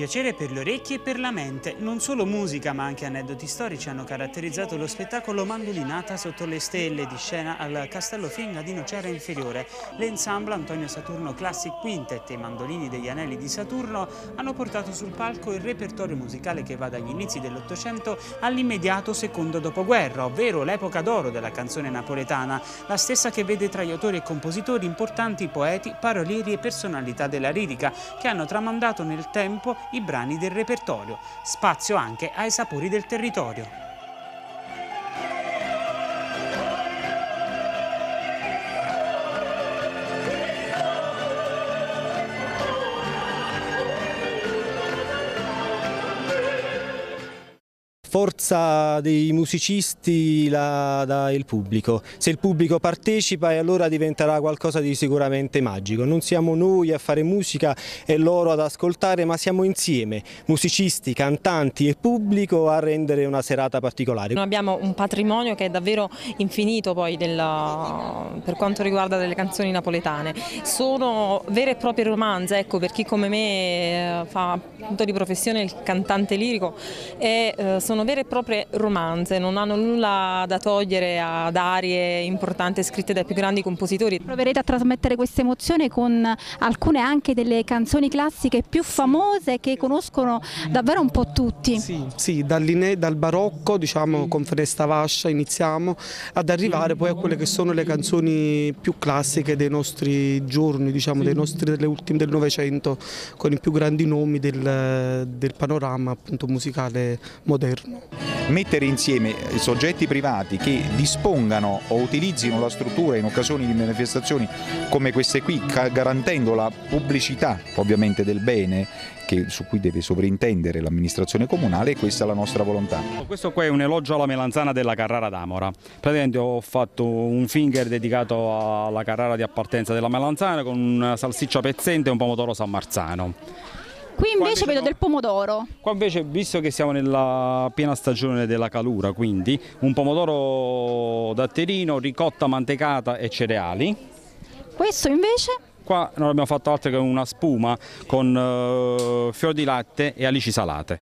piacere per le orecchie e per la mente. Non solo musica ma anche aneddoti storici hanno caratterizzato lo spettacolo Mandolinata sotto le stelle di scena al Castello Fienga di Nocera Inferiore. L'ensemble Antonio Saturno Classic Quintet e i mandolini degli Anelli di Saturno hanno portato sul palco il repertorio musicale che va dagli inizi dell'Ottocento all'immediato secondo dopoguerra, ovvero l'epoca d'oro della canzone napoletana, la stessa che vede tra gli autori e compositori importanti poeti, parolieri e personalità della lirica che hanno tramandato nel tempo i brani del repertorio. Spazio anche ai sapori del territorio. Forza dei musicisti la dà il pubblico. Se il pubblico partecipa allora diventerà qualcosa di sicuramente magico. Non siamo noi a fare musica e loro ad ascoltare, ma siamo insieme, musicisti, cantanti e pubblico, a rendere una serata particolare. Noi abbiamo un patrimonio che è davvero infinito poi per quanto riguarda delle canzoni napoletane. Sono vere e proprie romanze, ecco, per chi come me fa appunto di professione il cantante lirico, sono vere e proprie romanze, non hanno nulla da togliere ad arie importanti scritte dai più grandi compositori. Proverete a trasmettere questa emozione con alcune anche delle canzoni classiche più famose che conoscono davvero un po' tutti. Sì, dal barocco, diciamo, con Festa Vascia iniziamo ad arrivare poi a quelle che sono le canzoni più classiche dei nostri giorni, diciamo, delle ultime del Novecento, con i più grandi nomi del panorama appunto musicale moderno. Mettere insieme soggetti privati che dispongano o utilizzino la struttura in occasioni di manifestazioni come queste qui, garantendo la pubblicità ovviamente del bene su cui deve sovrintendere l'amministrazione comunale, questa è la nostra volontà. Questo qua è un elogio alla melanzana della Carrara d'Amora. Praticamente ho fatto un finger dedicato alla Carrara di appartenenza della melanzana con una salsiccia pezzente e un pomodoro San Marzano. Qui invece vedo del pomodoro. Qua invece, visto che siamo nella piena stagione della calura, quindi un pomodoro datterino, ricotta mantecata e cereali. Questo invece? Qua non abbiamo fatto altro che una spuma con fior di latte e alici salate.